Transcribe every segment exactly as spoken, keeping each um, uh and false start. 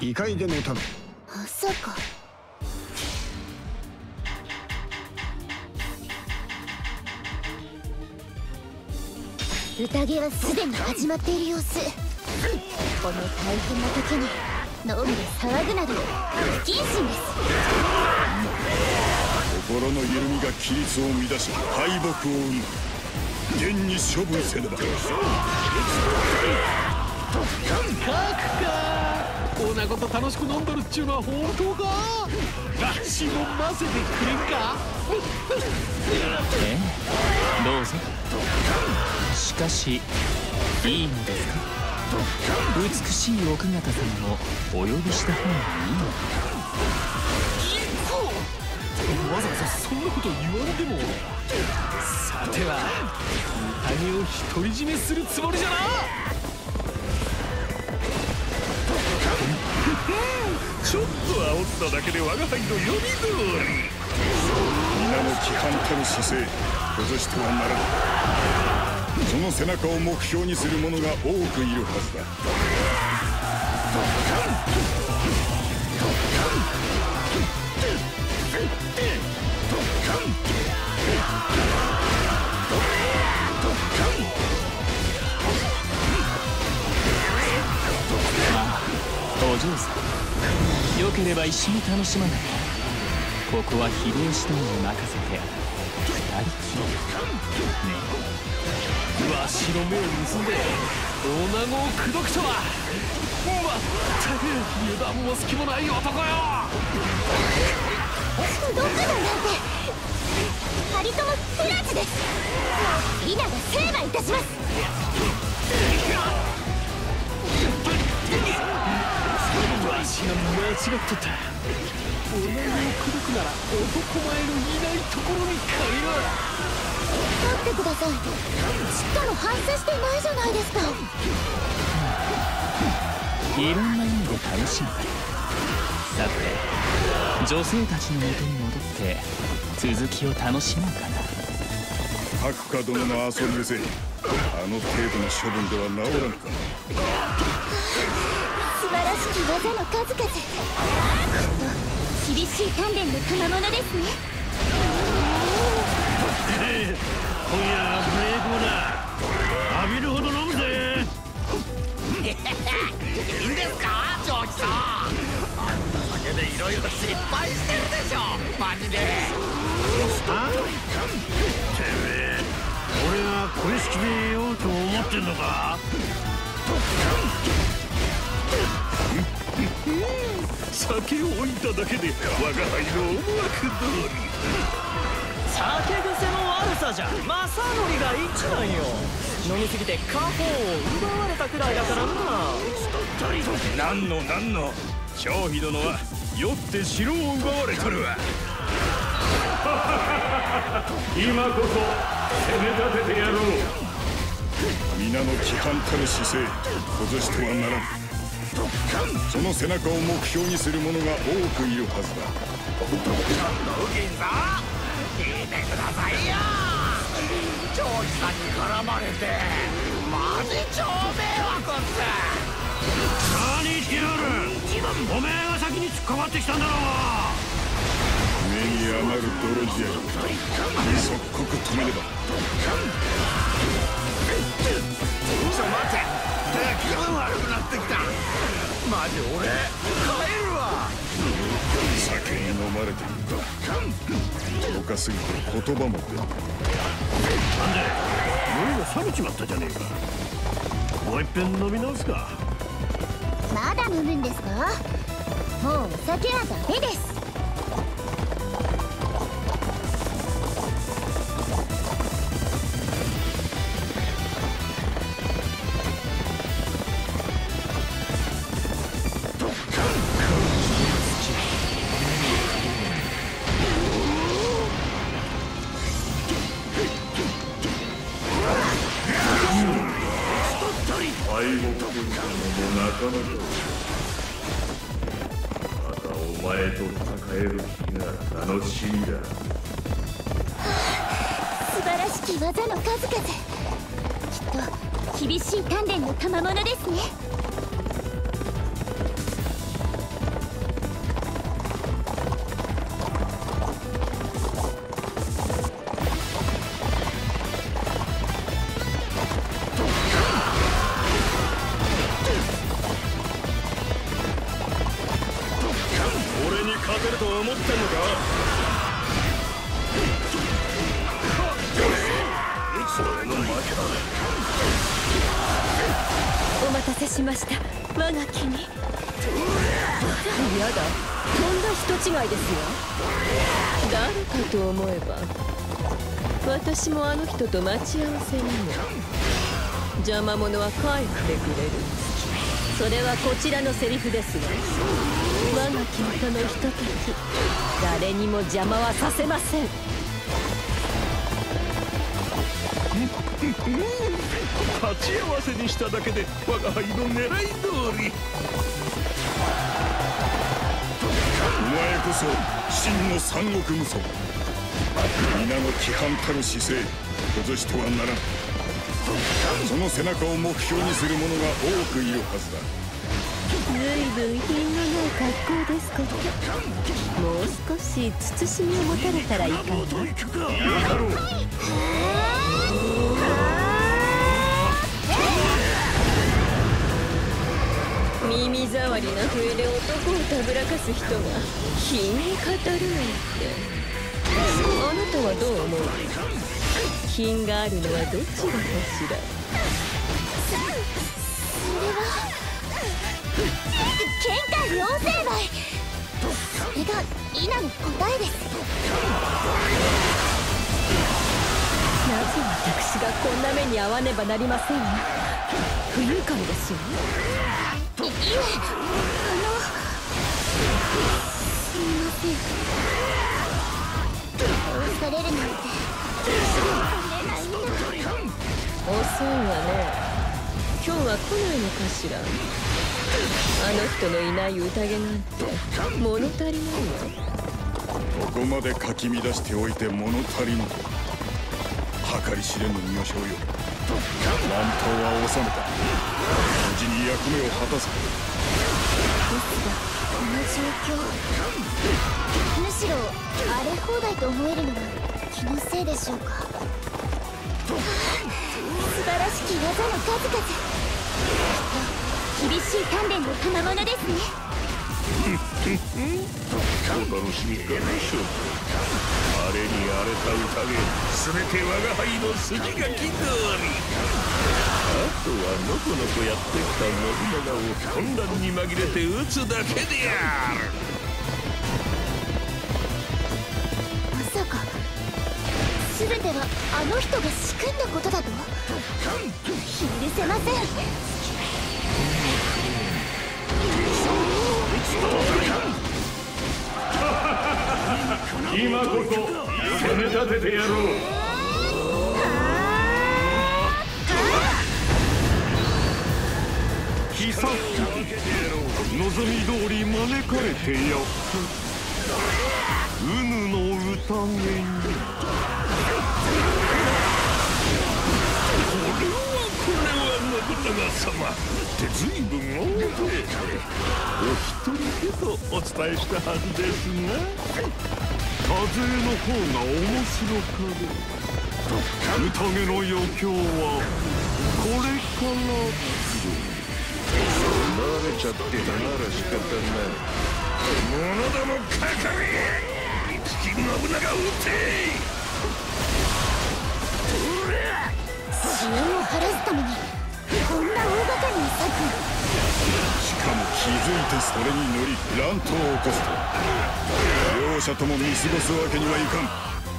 異界でのため。 まさか。宴はすでに始まっている様子。この大変な時にのんで騒ぐなど不謹慎です。 心の緩みが規律を乱し敗北を生む。現に処分せねば。 おなごと楽しく飲んどるっちゅうのは本当か。わしも混ぜてくれんか。 ええ、どうぞ。しかしいいのですか。美しい奥方様をお呼びした方がいいのか。 わざわざそんなこと言われても。さては宴を独り占めするつもりじゃな。 ちょっと煽っただけで我が輩の読み通り。皆の規範たる姿勢崩してはならぬ。その背中を目標にする者が多くいるはずだ。 お嬢さん、よければ一緒に楽しまないか。ここは秀吉殿に任せて二人きりね。 わしの目を盗んで女子を口説くとはまったく油断も隙もない男よ。 口説くだなんて二人とも不埒です。稲が成敗いたします。 わしが間違っとった。女子を口説くなら男前のいないところに限る。 待ってください。ちっとも反省していないじゃないですか。 いろんな意味で楽しむ。さて女性たちの元に戻って続きを楽しもうかな。 白花殿の遊び癖、あの程度の処分では治らぬか。 素晴らしき技の数々。きっと厳しい鍛錬の賜物ですね。 今夜はブレイクもだ。浴びるほど飲むぜ。 いいんですかジョージさん。あんな酒でいろいろ失敗してるでしょマジで。 あてめえ、俺がこれ式でようと思ってんのか。 酒を置いただけで我が輩の思惑通り。 酒癖の悪さじゃ正則が一なんよ。飲みすぎて家宝を奪われたくらいだからな。 何の何の張飛殿は酔って城を奪われとるわ。 今こそ攻め立ててやろう。 皆の規範たる姿勢崩してはならぬ。その背中を目標にする者が多くいるはずだ。 ウギンさん聞いてくださいよ。ジョージさんに絡まれてマジ超迷惑っす。 何言ってやる。おめえが先に突っかかってきたんだろうが。 目に余る泥仕合即刻止めねば。 ちょ待て、気分悪くなってきた。マジ俺帰るわ。 酒に飲まれているか。愚かすぎて言葉も出ない。 なんで酔いが冷めちまったじゃねえか。もう一遍飲み直すか。 まだ飲むんですか。もうお酒はダメです。 敗北するのもなかなか。またお前と戦える日が楽しみだ。 素晴らしき技の数々。きっと厳しい鍛錬の賜物ですね。 お待たせしました。我が気に。やだ、とんだ人違いですよ。誰かと思えば私もあの人と待ち合わせにも。邪魔者は帰ってくれる。それはこちらのセリフですわ。我が君とのひととき、誰にも邪魔はさせません。 立ち合わせにしただけで我が輩の狙い通り。 お前こそ真の三国無双。皆の規範たる姿勢崩してはならん。その背中を目標にする者が多くいるはずだ。 ずいぶん品のない格好ですから、もう少し慎みを持たれたらいかが。耳障りな笛で男をたぶらかす人が品を語るなんて。あなたはどう思う？品があるのはどちらかしら。 天下両成敗。それが伊那の答えです。 なぜ私がこんな目に遭わねばなりませんわ。不愉快ですよ。 いいえ、あのすみません。倒されるなんてれないんだ。 遅いわね。今日は来ないのかしら。あの人のいない宴なんて物足りないわ。 ここまでかき乱しておいて物足りぬと計り知れぬ女性よ。乱闘は収めた。無事に役目を果たす。 ですがこの状況、むしろ荒れ放題と思えるのは気のせいでしょうか。素晴らしき技の数々、厳しい鍛錬の賜物ですね。 お楽しみかね、諸君。あれに荒れた宴、全て我が輩の筋書き通り。あとはのこのこやってきた信長を混乱に紛れて撃つだけである。 まさか全てはあの人が仕組んだことだと？許せません。 今こそ攻め立ててやろう。貴様、望み通り招かれてやった。うぬの宴に。これはこれは信長様って随分大勢でお一人でとお伝えしたはずですが、風の方が面白かろう。宴の余興はこれから慣れちゃってたなら仕方ない。者どもかかれ、五木信長を撃て。 血を晴らすためにこんな大掛かりな策。 しかも気づいてそれに乗り乱闘を起こすとは、両者とも見過ごすわけにはいかん。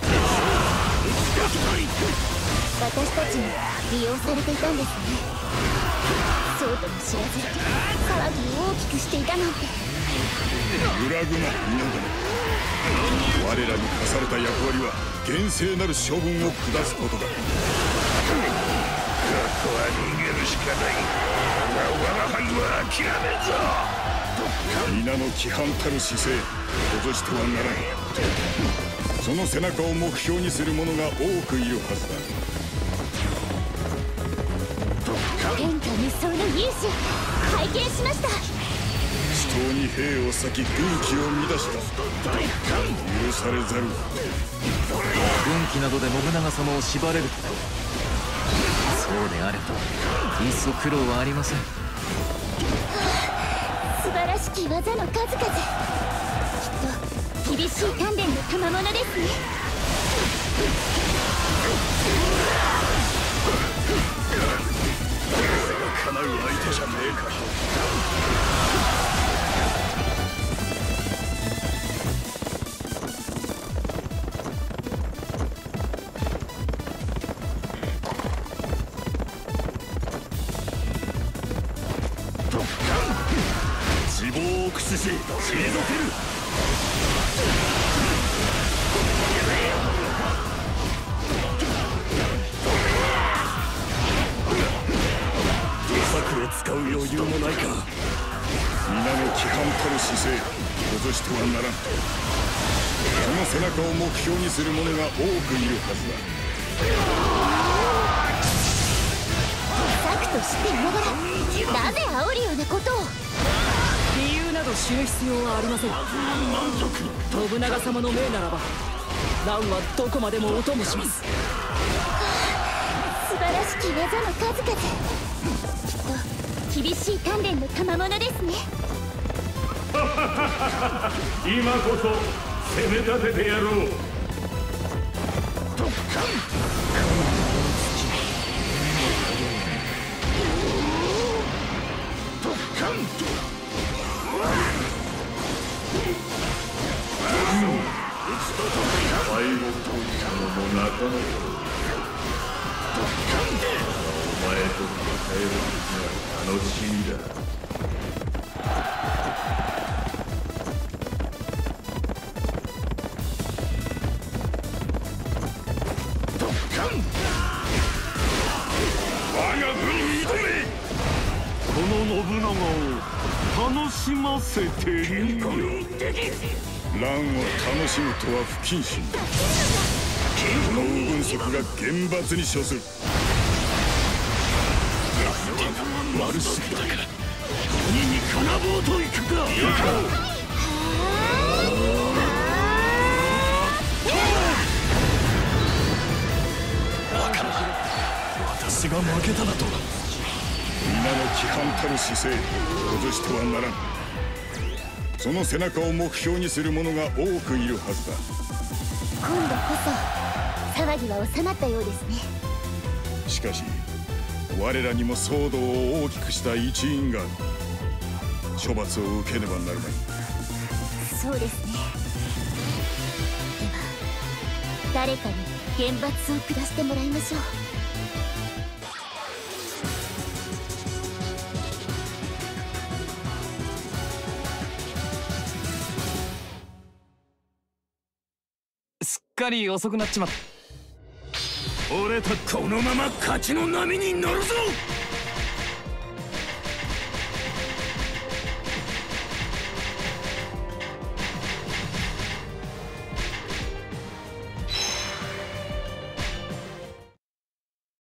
私たちに利用されていたんですね。そうとも知らず騒ぎを大きくしていたなんて。 揺らぐな皆ども。我らに課された役割は厳正なる処分を下すことだ。 ここは逃げるしかない。我が輩は諦めんぞ。 皆の規範たる姿勢崩してはならない。その背中を目標にする者が多くいるはずだ。 天下無双の勇姿拝見しました。 死闘に兵を割き軍旗を乱した。許されざる。 軍旗などで信長様を縛れると。そうであればいっそ苦労はありません。 素晴らしき技の数々、きっと厳しい鍛錬の賜物ですね。 駆使し退ける。策を使う余裕もないか。 皆の規範たる姿勢崩してはならん。その背中を目標にする者が多くいるはずだ。策と知っていながらなぜ煽るようなことを。 理由など知る必要はありません。信長様の命ならば蘭はどこまでもお供します。 素晴らしき技の数々、きっと厳しい鍛錬の賜物ですね。 今こそ攻め立ててやろう。敗北したのもなかなか。お前と戦える時が楽しみだ。我が軍に挑め。この信長を楽しませてみよ。 乱を楽しむとは不謹慎だ。この右軍則が厳罰に処する。 悪すぎたか。鬼にかなぼうといくか。バカな。私が負けただと。 皆の規範たる姿勢崩してはならん。その背中を目標にする者が多くいるはずだ。 今度こそ騒ぎは収まったようですね。 しかし我らにも騒動を大きくした一因がある。処罰を受けねばなるまい。 そうですね。では誰かに厳罰を下してもらいましょう。 すっかり遅くなっちまった。 俺たちこのまま勝ちの波に乗るぞ。